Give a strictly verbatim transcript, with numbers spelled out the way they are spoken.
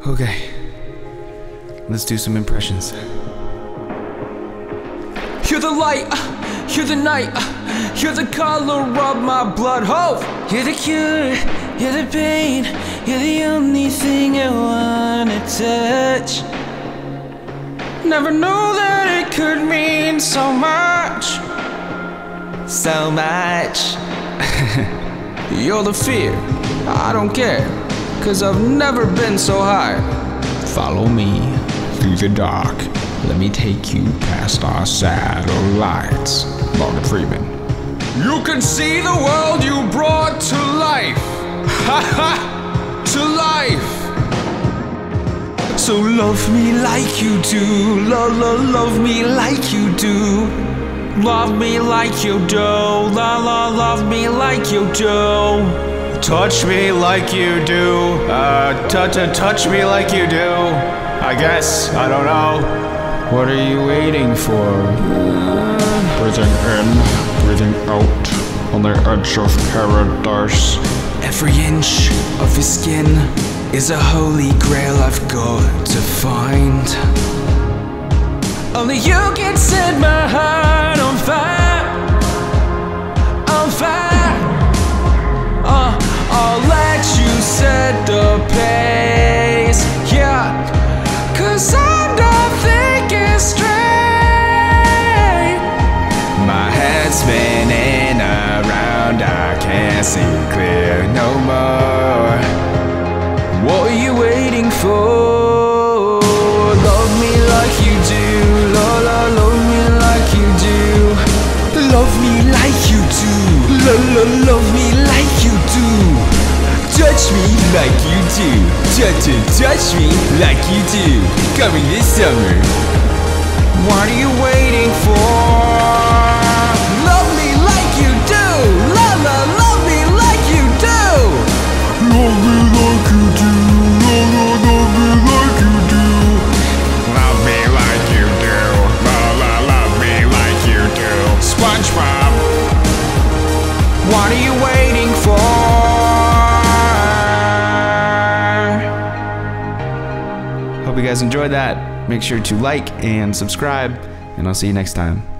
Okay, let's do some impressions. You're the light, uh, you're the night, uh, you're the color of my blood. Hope you're the cure, you're the pain, you're the only thing I wanna touch. Never knew that it could mean so much, so much. You're the fear, I don't care, cause I've never been so high. Follow me through the dark. Let me take you past our satellites. Morgan Freeman. You can see the world you brought to life. Ha ha! To life. So love me like you do. Love, love, love me like you do. Love me like you do. La la, love me like you do. Touch me like you do. Uh, touch, touch me like you do. I guess, I don't know. What are you waiting for? Breathing in, breathing out, on the edge of paradise. Every inch of his skin is a holy grail I've got to find. Only you can set my heart on fire, on fire. Uh, I'll let you set the pace, yeah. Cause I'm not thinking straight. My head's spinning around, I can't see clear no more. What are you waiting for? Love me like you do. La la, love me like you do. Love me like you do. La la, love me like you do. Touch me like you do. Touch it, touch me like you do. Coming this summer. What are you waiting for? Love me like you do. La la, love me like you do. Love me like you do. La la, love me like you do. Love me like you do. La la, love me like you do. SpongeBob. What are you waiting for? Hope you guys enjoyed that. Make sure to like and subscribe, and I'll see you next time.